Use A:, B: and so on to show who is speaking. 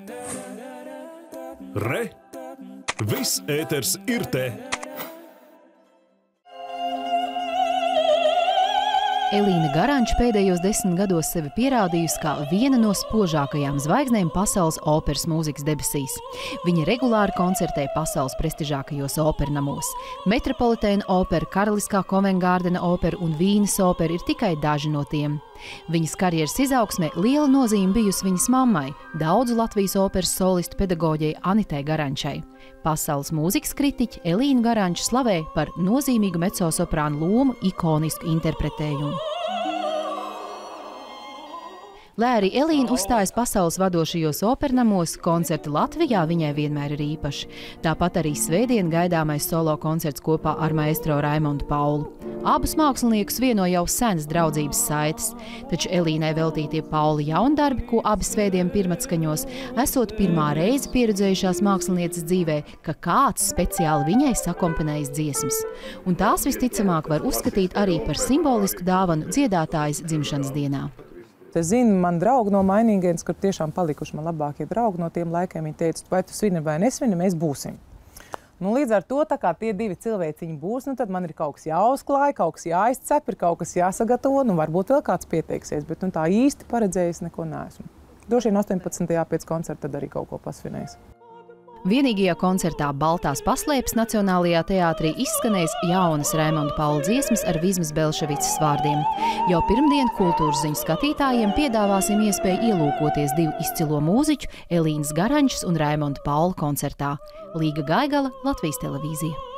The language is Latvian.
A: Re! Viss ēters ir te!
B: Elīna Garanča pēdējos 10 gados sevi pierādījusi kā viena no spožākajām zvaigznēm pasaules operas mūzikas debesīs. Viņa regulāri koncertē pasaules prestižākajos opernamos. Metropolitēna opera, Karaliskā Kovengārdena opera un Vīnes opera ir tikai daži no tiem. Viņas karjeras izaugsmē liela nozīme bijusi viņas mammai, daudzu Latvijas operas solistu pedagoģei Anitai Garančai. Pasaules mūzikas kritiķi Elīnu Garanču slavē par nozīmīgu mecosoprānu lomu ikonisku interpretējumu. Lai arī Elīna uzstājas pasaules vadošajos opernamos, koncerti Latvijā viņai vienmēr ir īpaši. Tāpat arī svētdien gaidāmais solo koncerts kopā ar maestro Raimondu Paulu. Abus māksliniekus vieno jau senas draudzības saites, taču Elīnai veltītie Paula jaundarbi, ko abi svētdien pirmatskaņos, esot pirmā reize pieredzējušās mākslinieces dzīvē, ka kāds speciāli viņai sakomponējis dziesmas. Un tās visticamāk var uzskatīt arī par simbolisku dāvanu dziedātājas dzimšanas dienā.
C: Es zinu, man draugi no Mainīgienes, kur tiešām palikuši man labākie draugi no tiem laikiem, viņi teica, vai tu svini vai nesvini, mēs būsim. Nu, līdz ar to, tā kā tie divi cilvēciņi būs, nu, tad man ir kaut kas jāuzklāj, kaut kas jāizcep, ir kaut kas jāsagatavo, nu, varbūt vēl kāds pieteiksies, bet tā īsti paredzējis neko neesmu. Droši vien 18. pēc koncerta tad arī kaut ko pasvinējis.
B: Vienīgajā koncertā Baltās paslēpes Nacionālajā teātrī izskanēs jaunas Raimonda Paula dziesmas ar Vizmas Belševicas vārdiem. Jau pirmdien kultūras ziņu skatītājiem piedāvāsim iespēju ielūkoties divu izcilo mūziķu Elīnas Garančas un Raimonda Paula koncertā. Līga Gaigala, Latvijas televīzija.